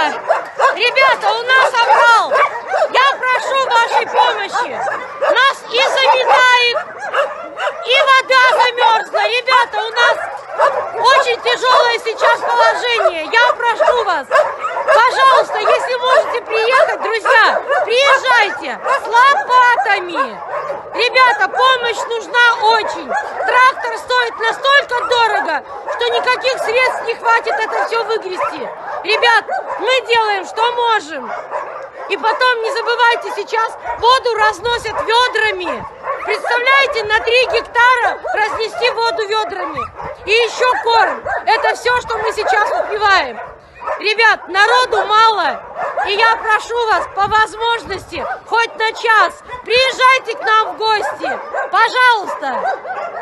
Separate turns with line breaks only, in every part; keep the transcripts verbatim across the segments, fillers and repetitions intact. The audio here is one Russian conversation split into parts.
Ребята, ребята, у нас обвал. Я прошу вашей помощи. Нас и заметает, и вода замерзла. Ребята, у нас очень тяжелое сейчас положение. Я прошу вас, пожалуйста, если можете приехать, друзья, приезжайте с лопатами. Ребята, помощь нужна очень. Трактор стоит настолько дорого, что никаких средств не хватит это все выгрести. Ребят, мы делаем, что можем. И потом, не забывайте, сейчас воду разносят ведрами. Представляете, на три гектара разнести воду ведрами. И еще корм. Это все, что мы сейчас успеваем. Ребят, народу мало. И я прошу вас, по возможности, хоть на час, приезжайте к нам в гости. Пожалуйста.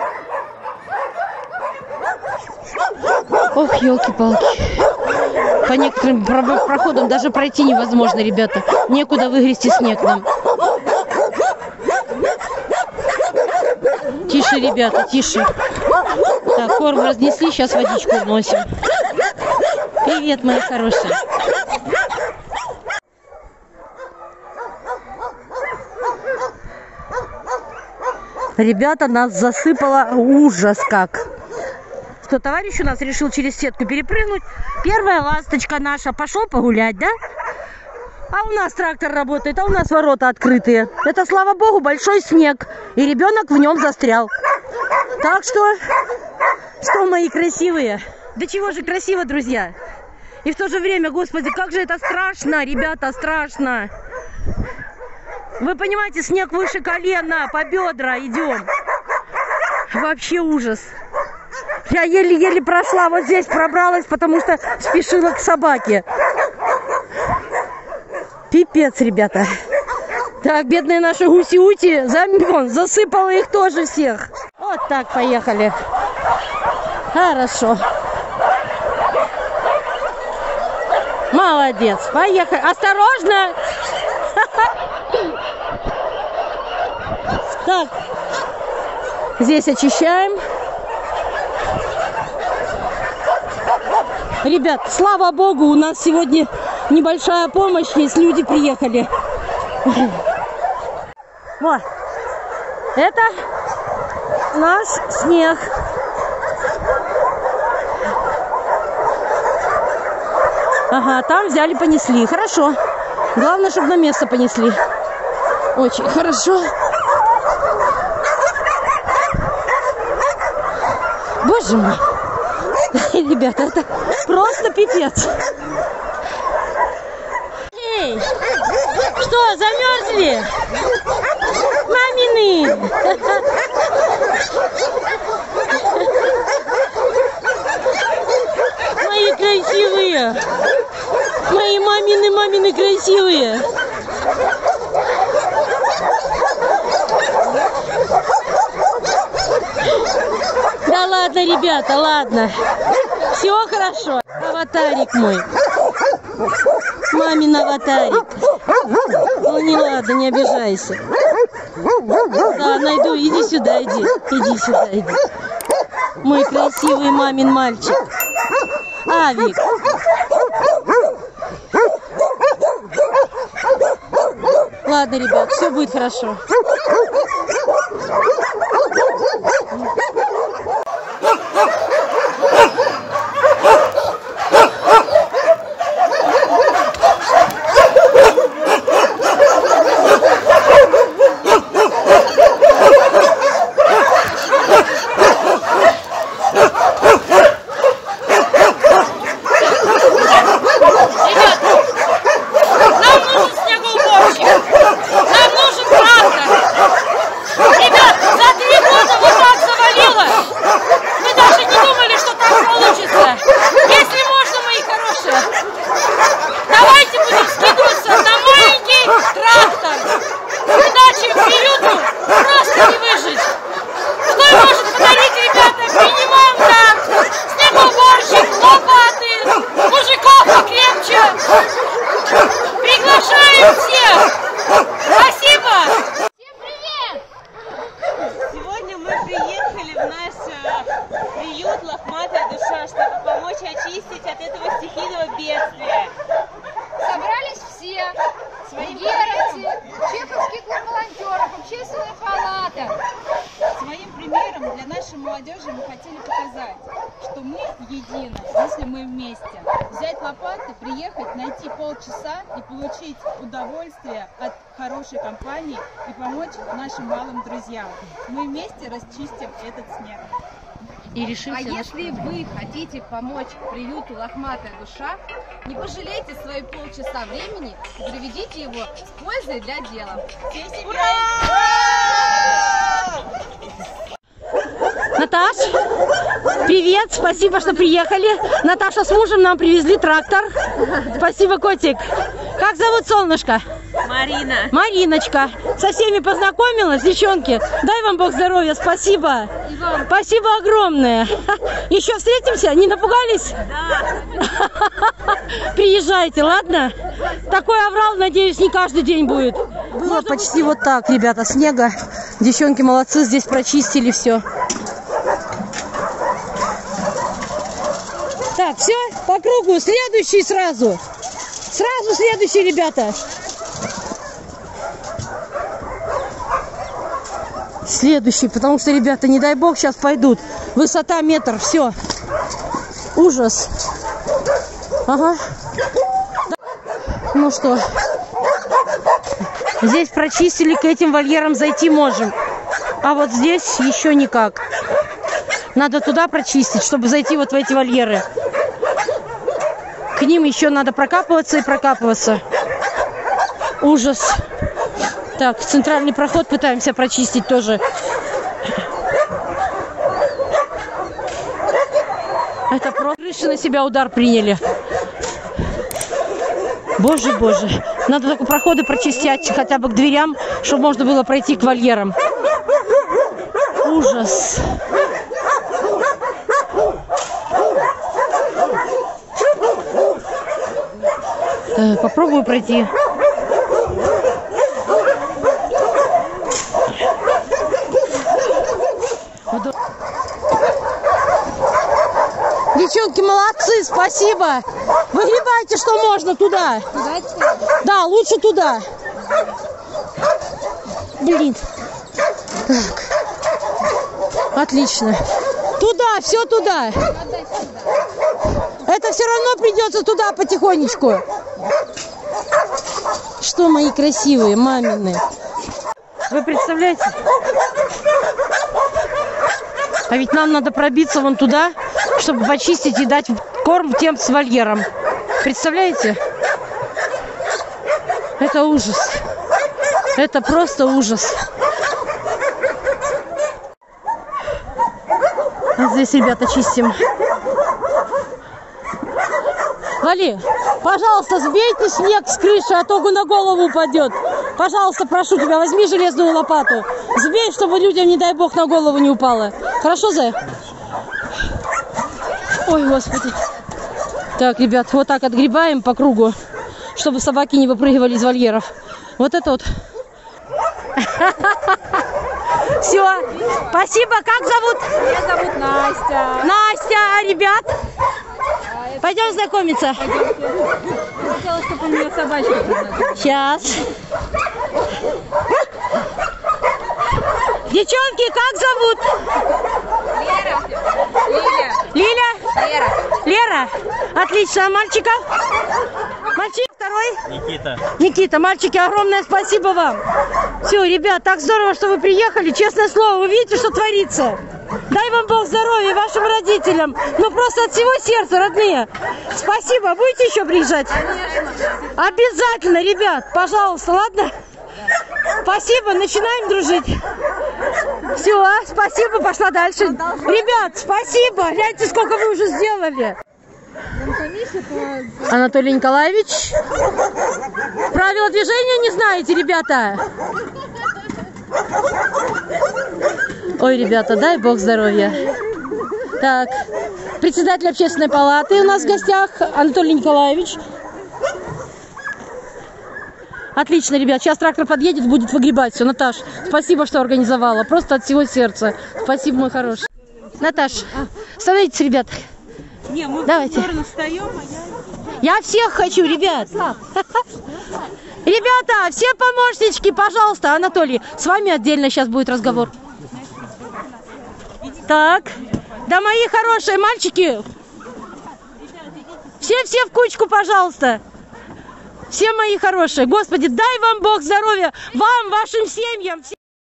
Ох, елки-палки. По некоторым проходам даже пройти невозможно, ребята. Некуда выгрести снег нам. Тише, ребята, тише. Так, корм разнесли, сейчас водичку вносим. Привет, мои хорошие. Ребята, нас засыпало ужас как. Что, товарищ у нас решил через сетку перепрыгнуть. Первая ласточка наша. Пошел погулять, да? А у нас трактор работает, а у нас ворота открытые. Это, слава богу, большой снег. И ребенок в нем застрял. Так что, что, мои красивые? Да чего же красиво, друзья? И в то же время, господи, как же это страшно, ребята, страшно. Вы понимаете, снег выше колена, по бедра идем. Вообще ужас. Я еле-еле прошла, вот здесь пробралась, потому что спешила к собаке. Пипец, ребята. Так, бедные наши гуси-ути, замён, засыпала их тоже всех. Вот так, поехали. Хорошо. Молодец, поехали. Осторожно. Так, здесь очищаем. Ребят, слава богу, у нас сегодня небольшая помощь есть, люди приехали. Вот, это наш снег. Ага, там взяли, понесли. Хорошо. Главное, чтобы на место понесли. Очень хорошо. Боже мой. Ребята, это просто пипец. Эй, что, замерзли? Мамины. Мои красивые. Мои мамины, мамины красивые. Да ладно, ребята, ладно. Все хорошо. Аватарик мой. Мамин аватарик. Ну не ладно, не обижайся. Да, найду. Иди сюда, иди. Иди сюда, иди. Мой красивый мамин мальчик. Авик. Ладно, ребят, все будет хорошо.
приют «Лохматая душа», чтобы помочь очистить от этого стихийного бедствия. взять лопаты, приехать, найти полчаса и получить удовольствие от хорошей компании и помочь нашим малым друзьям. Мы вместе расчистим этот снег.
И решимся.
А если вы хотите помочь приюту «Лохматая душа», не пожалейте свои полчаса времени и проведите его с пользой для дела.
Ура!
Наташ, привет, спасибо, что приехали. Наташа с мужем нам привезли трактор. Спасибо, котик. Как зовут солнышко?
Марина.
Мариночка. Со всеми познакомилась, девчонки? Дай вам Бог здоровья, спасибо. Спасибо огромное. Еще встретимся? Не напугались?
Да.
Приезжайте, ладно? Такой аврал, надеюсь, не каждый день будет. Было почти вот так, ребята, снега. Девчонки молодцы, здесь прочистили все. Так, все, по кругу. Следующий сразу. Сразу следующий, ребята. Следующий, потому что, ребята, не дай бог, сейчас пойдут. Высота метр, все. Ужас. Ага. Ну что, здесь прочистили, к этим вольерам зайти можем. А вот здесь еще никак. Надо туда прочистить, чтобы зайти вот в эти вольеры. К ним еще надо прокапываться и прокапываться. Ужас. Так, центральный проход пытаемся прочистить тоже. Это просто крыши на себя удар приняли. Боже, боже. Надо только проходы прочистить хотя бы к дверям, чтобы можно было пройти к вольерам. Ужас. Э, попробую пройти. Девчонки, молодцы, спасибо. Выгребайте, что можно, туда. Да, лучше туда. Блин. Так. Отлично. Туда, все туда. Это все равно придется туда потихонечку. Что, мои красивые, мамины. Вы представляете? А ведь нам надо пробиться вон туда, чтобы почистить и дать корм тем с вольером. Представляете? Это ужас. Это просто ужас. А здесь, ребята, чистим. Вали, пожалуйста, сбейте снег с крыши, а то на голову упадет. Пожалуйста, прошу тебя, возьми железную лопату. Сбей, чтобы людям, не дай бог, на голову не упало. Хорошо, Зая? Ой, господи. Так, ребят, вот так отгребаем по кругу, чтобы собаки не выпрыгивали из вольеров. Вот это вот. Все. Спасибо. Как зовут?
Меня зовут Настя.
Настя. А ребят? Пойдем знакомиться.
Хотела, чтобы у меня собачка познакомилась.
Сейчас. Девчонки, как зовут?
Лера. Лиля.
Лиля?
Лера.
Лера? Отлично. А мальчика? Мальчик второй?
Никита.
Никита, мальчики, огромное спасибо вам. Все, ребят, так здорово, что вы приехали. Честное слово, вы видите, что творится? Дай вам Бог здоровья вашим родителям. Ну просто от всего сердца, родные. Спасибо. Будете еще приезжать? Конечно. Обязательно, ребят. Пожалуйста, ладно? Спасибо, начинаем дружить. Все, спасибо, пошла дальше. Ребят, спасибо. Гляньте, сколько вы уже сделали. Анатолий Николаевич. Правила движения не знаете, ребята? Ой, ребята, дай Бог здоровья. Так, председатель общественной палаты у нас в гостях, Анатолий Николаевич. Отлично, ребят, сейчас трактор подъедет, будет выгребать все. Наташ, спасибо, что организовала, просто от всего сердца. Спасибо, мой хороший. Наташ, становитесь, ребят.
Не, мы
давайте.
В сторону встаем, а я...
Я всех хочу, ребят. Ребята, все помощнички, пожалуйста. Анатолий, с вами отдельно сейчас будет разговор. Так, да, мои хорошие мальчики. Все-все в кучку, пожалуйста. Все мои хорошие. Господи, дай вам Бог здоровья. Вам, вашим семьям.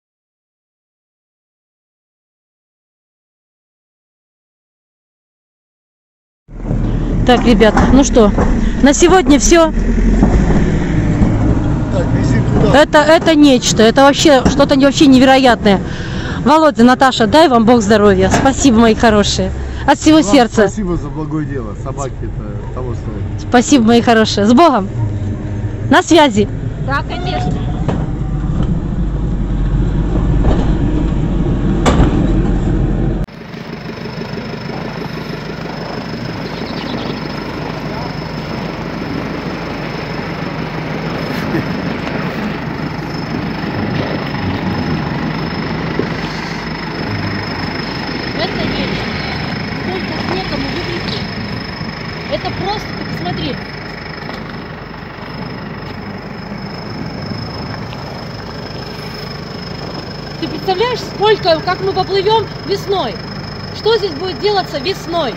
Так, ребят, ну что, на сегодня все. Это, это нечто, это вообще что-то вообще невероятное. Володя, Наташа, дай вам Бог здоровья. Спасибо, мои хорошие. От всего вам сердца.
Спасибо за благое дело. Собаки это того стоит.
Спасибо, мои хорошие. С Богом. На связи.
Да, конечно. Это нечто. Сколько снега мы вывезли. Это просто, ты посмотри. Ты представляешь, сколько, как мы поплывем весной? Что здесь будет делаться весной?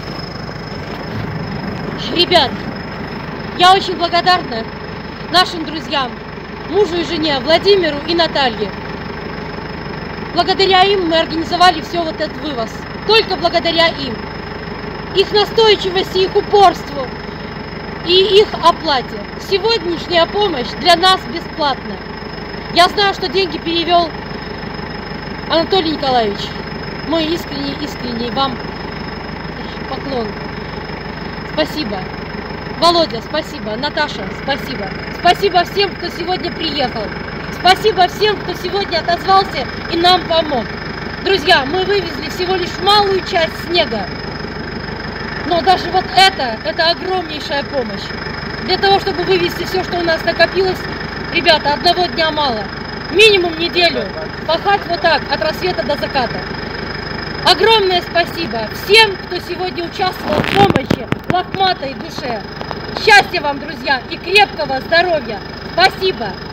Ребят, я очень благодарна нашим друзьям, мужу и жене, Владимиру и Наталье. Благодаря им мы организовали все вот этот вывоз. Только благодаря им. Их настойчивости, их упорству и их оплате. Сегодняшняя помощь для нас бесплатна. Я знаю, что деньги перевел Анатолий Николаевич. Мой искренний, искренний вам поклон. Спасибо. Володя, спасибо. Наташа, спасибо. Спасибо всем, кто сегодня приехал. Спасибо всем, кто сегодня отозвался и нам помог. Друзья, мы вывезли всего лишь малую часть снега. Но даже вот это, это огромнейшая помощь. Для того, чтобы вывезти все, что у нас накопилось, ребята, одного дня мало. Минимум неделю. Пахать вот так, от рассвета до заката. Огромное спасибо всем, кто сегодня участвовал в помощи лохматой душе. Счастья вам, друзья, и крепкого здоровья. Спасибо.